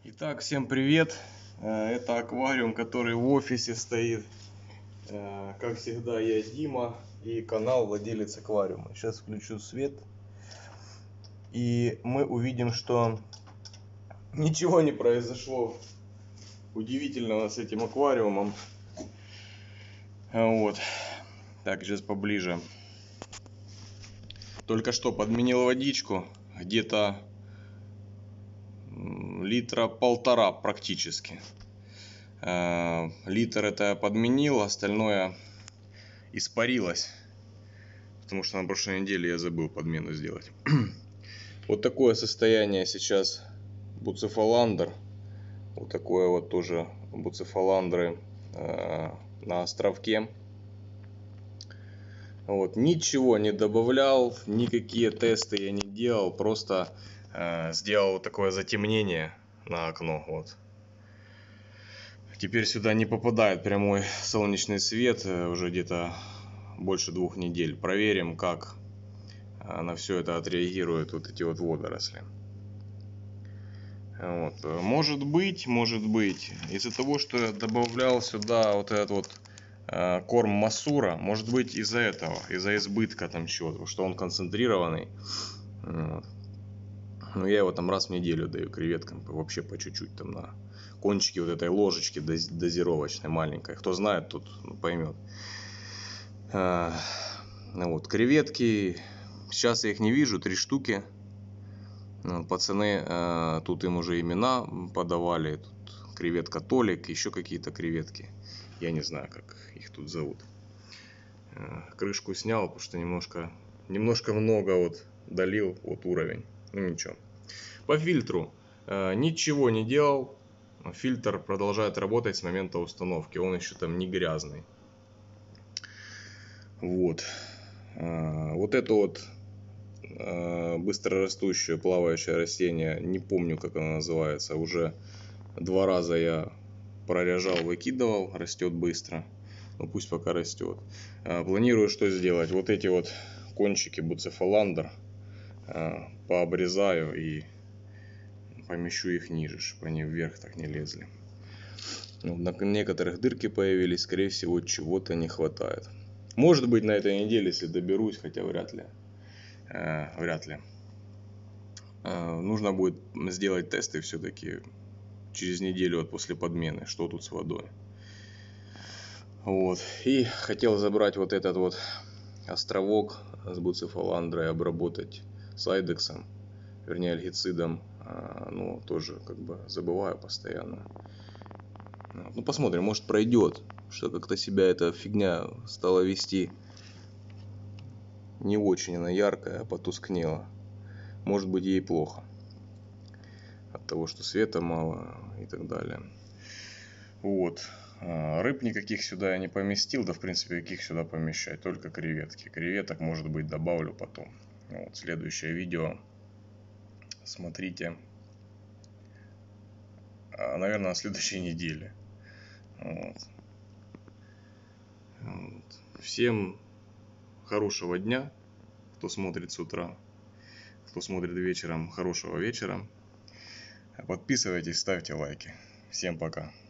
Итак, всем привет! Это аквариум, который в офисе стоит. Как всегда, я Дима и канал владелец аквариума. Сейчас включу свет, и мы увидим, что ничего не произошло удивительного с этим аквариумом. Вот. Так, сейчас поближе. Только что подменил водичку, где-то литра полтора практически. Литр это я подменил, остальное испарилось, потому что на прошлой неделе я забыл подмену сделать. Вот такое состояние сейчас буцефаландр. Вот такое вот тоже буцефаландры на островке. Вот, ничего не добавлял, никакие тесты я не делал, просто сделал вот такое затемнение на окно. Вот. Теперь сюда не попадает прямой солнечный свет уже где-то больше 2 недель. Проверим, как на все это отреагируют вот эти вот водоросли. Вот. Может быть, из-за того, что я добавлял сюда вот этот вот корм Масура, может быть из-за этого, из-за избытка там чего-то, что он концентрированный. Вот. Но я его там раз в неделю даю креветкам, вообще по чуть-чуть там на кончике вот этой ложечки дозировочной маленькой. Кто знает, тот поймет. Вот, креветки, сейчас я их не вижу, 3 штуки. Пацаны тут им уже имена подавали. Тут креветка Толик, еще какие-то креветки. Я не знаю, как их тут зовут. Крышку снял, потому что немножко много вот долил, вот уровень. Ну ничего. По фильтру ничего не делал. Фильтр продолжает работать с момента установки. Он еще там не грязный. Вот. Вот это вот быстрорастущее плавающее растение, не помню, как оно называется. Уже 2 раза я проряжал, выкидывал. Растет быстро. Ну пусть пока растет. Планирую что сделать. Вот эти вот кончики буцефаландр пообрезаю и помещу их ниже, чтобы они вверх так не лезли. На некоторых дырки появились, скорее всего чего-то не хватает. Может быть на этой неделе, если доберусь, хотя вряд ли. Нужно будет сделать тесты все-таки через неделю вот после подмены, что тут с водой. Вот. И хотел забрать вот этот вот островок с буцефаландрой, обработать сайдексом, вернее альгицидом. Ну, тоже как бы забываю постоянно. Ну, посмотрим, может пройдет. Что как-то себя эта фигня стала вести. Не очень она яркая, потускнела. Может быть ей плохо. От того, что света мало и так далее. Вот. Рыб никаких сюда я не поместил. Да в принципе каких сюда помещать. Только креветки. Креветок может быть добавлю потом. Вот. Следующее видео. Смотрите. Наверное на следующей неделе. Вот. Всем хорошего дня. Кто смотрит с утра. Кто смотрит вечером, хорошего вечера. Подписывайтесь, ставьте лайки. Всем пока.